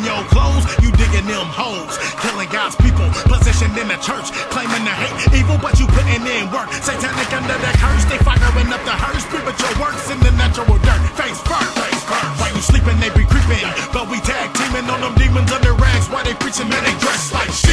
your clothes, you digging them hoes. Killing God's people, positioned in the church, claiming to hate evil, but you putting in work. Satanic under the curse, they firing up the hearse. Spiritual works in the natural dirt. Face first, face first. While you sleeping, they be creeping, but we tag teaming on them demons under rags. While they preaching, man, they dress like shit.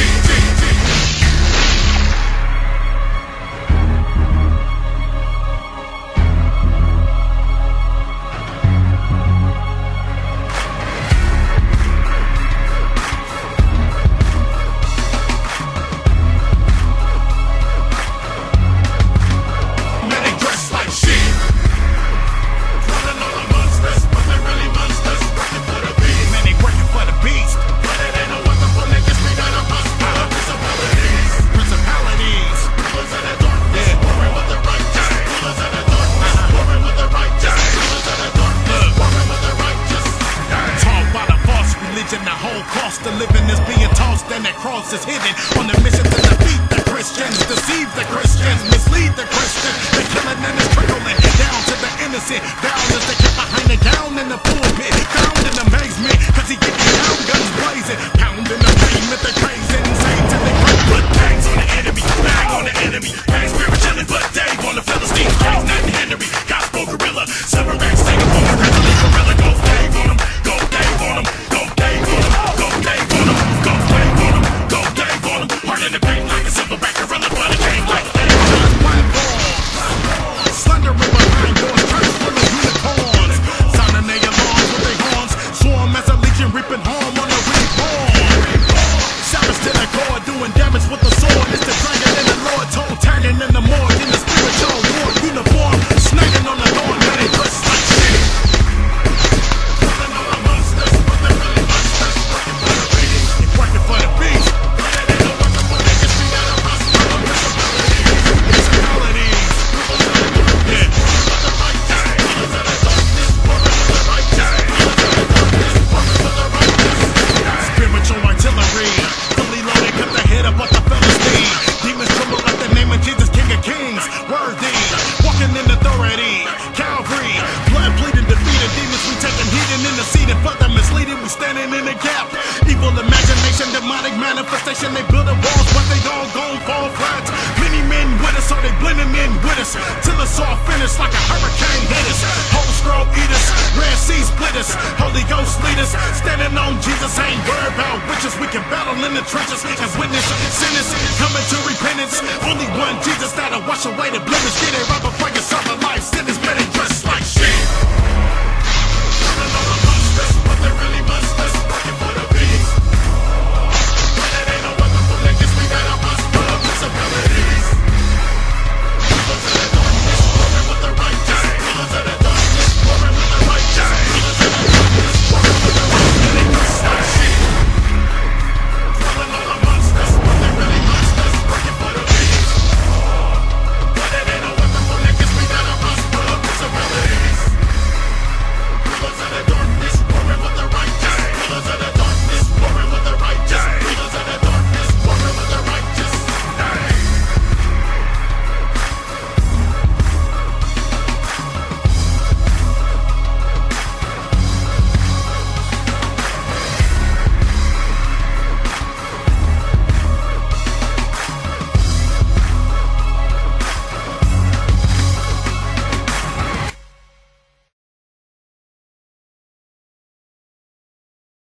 The whole cost of living is being tossed, and that cross is hidden on the mission to defeat the Christians, deceive the Christians, mislead the Christians. The killing and it's trickling down to the innocent. Down as they kept behind the gown in the pulpit, found in amazement, cause he getting down, guns blazing, pounding the pavement, the crazy insane till they break. Put bangs on the enemy, bang on the enemy, bang spirit chilling, but Dave on the Philistines, Kings, nothing Henry, gospel gorilla, silver racks, take up on the grizzly gorilla, go Dave on them, go Dave on them, go Dave on them, go Dave on them, go Dave on them, go Dave on them, hard in the paint like a silverback gorilla, but it came like Dave on them. Slender river behind doors, church full of unicorns, sounding their alarms with their horns, swarm as a legion reaping harm on the reborn. Savage to the core, doing damage with the sword. It's the dragon and the Lord, toe tagging in the morgue, in the spiritual war uniform, snagging on the Lord, man, they dress like shit. Killing all the monsters, but they're really monsters, working for the beast. They working for the beast. But it ain't no working for the history that I'm hostile. Principalities. Yeah. For the right time. For the darkness, working for the right time. Working for the righteous. Spiritual artillery. Fully loaded, cut the head up off the Philistine. Demons tremble at the name of Jesus, King of Kings. Worthy. Walking in authority. Calvary. Blood bleeding, defeated demons. We taking heat and interceding. For the misleading, we standing in the gap. Evil imagination, demonic manifestation. They build walls, but they all gon' fall flat. Many men with us, so they blending in with us. Till it's all finished like a hurricane hit us. Whole scroll eat us. Red Sea split us. Holy Ghost lead us. Standing on Jesus, ain't worried about witches. We can battle in the trenches and witness sinners coming to repentance. Only one Jesus that'll wash away the blemish. Get it right before you suffer life. Sinners better dress.